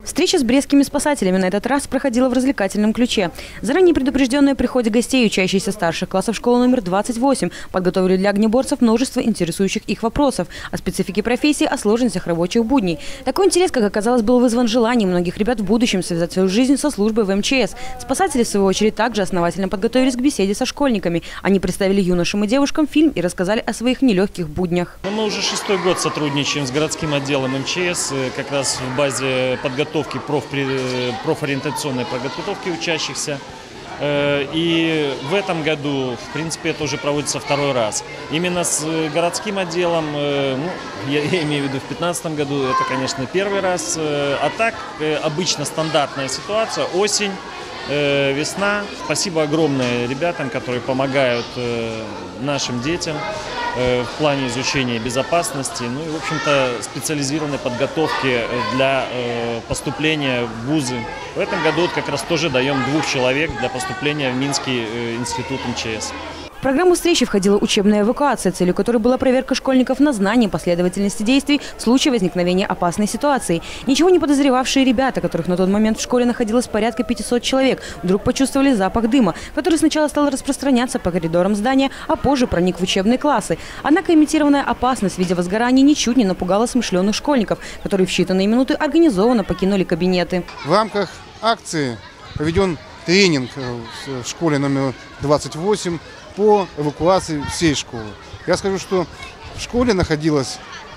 Встреча с брестскими спасателями на этот раз проходила в развлекательном ключе. Заранее предупрежденные о приходе гостей, учащиеся старших классов школы номер 28, подготовили для огнеборцев множество интересующих их вопросов о специфике профессии, о сложностях рабочих будней. Такой интерес, как оказалось, был вызван желанием многих ребят в будущем связать свою жизнь со службой в МЧС. Спасатели, в свою очередь, также основательно подготовились к беседе со школьниками. Они представили юношам и девушкам фильм и рассказали о своих нелегких буднях. Мы уже 6-й год сотрудничаем с городским отделом МЧС, как раз в базе подготовки профориентационной подготовки учащихся. И в этом году, в принципе, это уже проводится второй раз. Именно с городским отделом, я имею в виду в 2015 году, это, конечно, первый раз. А так, обычно стандартная ситуация, осень, весна. Спасибо огромное ребятам, которые помогают нашим детям в плане изучения безопасности, ну и, в общем-то, специализированной подготовки для поступления в вузы. В этом году как раз тоже даем 2 человек для поступления в Минский институт МЧС. В программу встречи входила учебная эвакуация, целью которой была проверка школьников на знание последовательности действий в случае возникновения опасной ситуации. Ничего не подозревавшие ребята, которых на тот момент в школе находилось порядка 500 человек, вдруг почувствовали запах дыма, который сначала стал распространяться по коридорам здания, а позже проник в учебные классы. Однако имитированная опасность в виде возгорания ничуть не напугала смышленых школьников, которые в считанные минуты организованно покинули кабинеты. В рамках акции проведен тренинг в школе номер 28 по эвакуации всей школы. Я скажу, что в школе находилось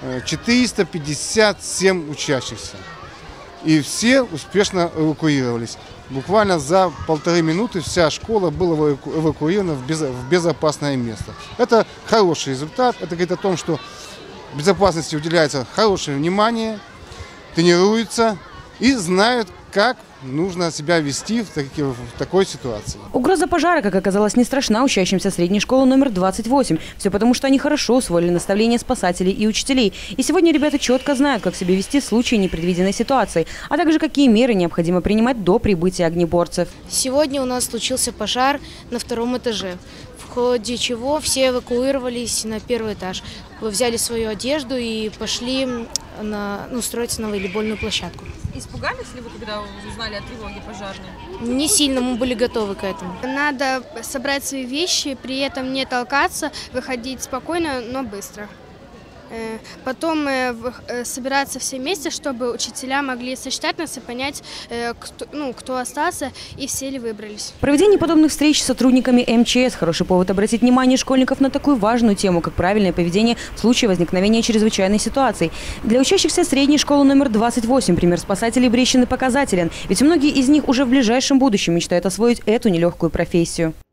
457 учащихся. И все успешно эвакуировались. Буквально за 1,5 минуты вся школа была эвакуирована в безопасное место. Это хороший результат. Это говорит о том, что безопасности уделяется хорошее внимание, тренируются и знают, как нужно себя вести в такой ситуации. Угроза пожара, как оказалось, не страшна учащимся средней школы номер 28. Все потому, что они хорошо усвоили наставления спасателей и учителей. И сегодня ребята четко знают, как себя вести в случае непредвиденной ситуации, а также какие меры необходимо принимать до прибытия огнеборцев. Сегодня у нас случился пожар на 2-м этаже, в ходе чего все эвакуировались на 1-й этаж. Взяли свою одежду и пошли устроиться на волейбольную площадку. Испугались ли вы, когда узнали о тревоге пожарной? Не сильно, мы были готовы к этому. Надо собрать свои вещи, при этом не толкаться, выходить спокойно, но быстро. Потом собираться все вместе, чтобы учителя могли сосчитать нас и понять, кто остался и все ли выбрались. Проведение подобных встреч с сотрудниками МЧС – хороший повод обратить внимание школьников на такую важную тему, как правильное поведение в случае возникновения чрезвычайной ситуации. Для учащихся средней школы номер 28 пример спасателей Брестщины показателен, ведь многие из них уже в ближайшем будущем мечтают освоить эту нелегкую профессию.